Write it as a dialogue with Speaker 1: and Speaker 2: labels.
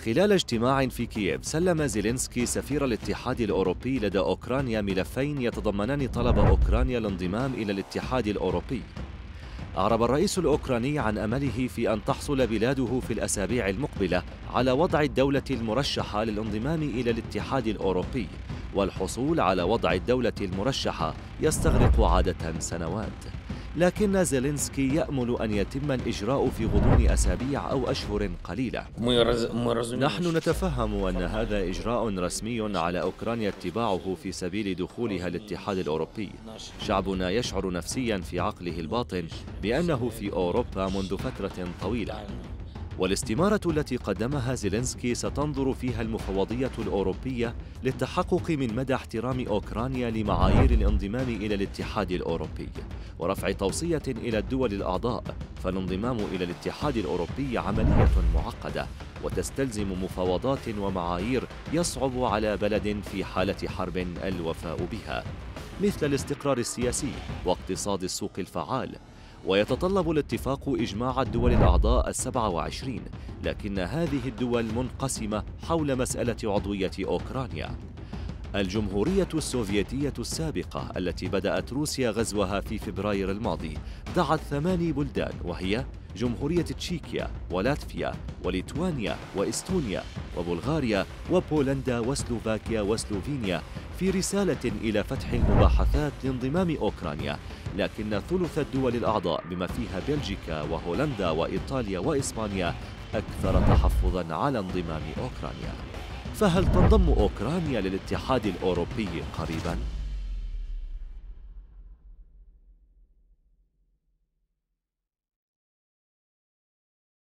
Speaker 1: خلال اجتماع في كييف سلم زيلينسكي سفير الاتحاد الأوروبي لدى أوكرانيا ملفين يتضمنان طلب أوكرانيا الانضمام إلى الاتحاد الأوروبي. أعرب الرئيس الأوكراني عن أمله في أن تحصل بلاده في الأسابيع المقبلة على وضع الدولة المرشحة للانضمام إلى الاتحاد الأوروبي، والحصول على وضع الدولة المرشحة يستغرق عادة سنوات. لكن زيلينسكي يأمل أن يتم الإجراء في غضون أسابيع أو أشهر قليلة. نحن نتفهم أن هذا إجراء رسمي على أوكرانيا اتباعه في سبيل دخولها الاتحاد الأوروبي. شعبنا يشعر نفسيا في عقله الباطن بأنه في أوروبا منذ فترة طويلة. والاستمارة التي قدمها زيلينسكي ستنظر فيها المفوضية الأوروبية للتحقق من مدى احترام أوكرانيا لمعايير الانضمام إلى الاتحاد الأوروبي ورفع توصية إلى الدول الأعضاء، فالانضمام إلى الاتحاد الأوروبي عملية معقدة وتستلزم مفاوضات ومعايير يصعب على بلد في حالة حرب الوفاء بها، مثل الاستقرار السياسي واقتصاد السوق الفعال. ويتطلب الاتفاق إجماع الدول الأعضاء 27، لكن هذه الدول منقسمة حول مسألة عضوية أوكرانيا. الجمهورية السوفيتية السابقة التي بدأت روسيا غزوها في فبراير الماضي دعت 8 بلدان، وهي جمهورية تشيكيا ولاتفيا وليتوانيا وإستونيا وبلغاريا وبولندا وسلوفاكيا وسلوفينيا في رسالة إلى فتح المباحثات لانضمام أوكرانيا، لكن ثلث الدول الأعضاء بما فيها بلجيكا وهولندا وإيطاليا وإسبانيا أكثر تحفظاً على انضمام أوكرانيا. فهل تنضم أوكرانيا للاتحاد الأوروبي قريباً؟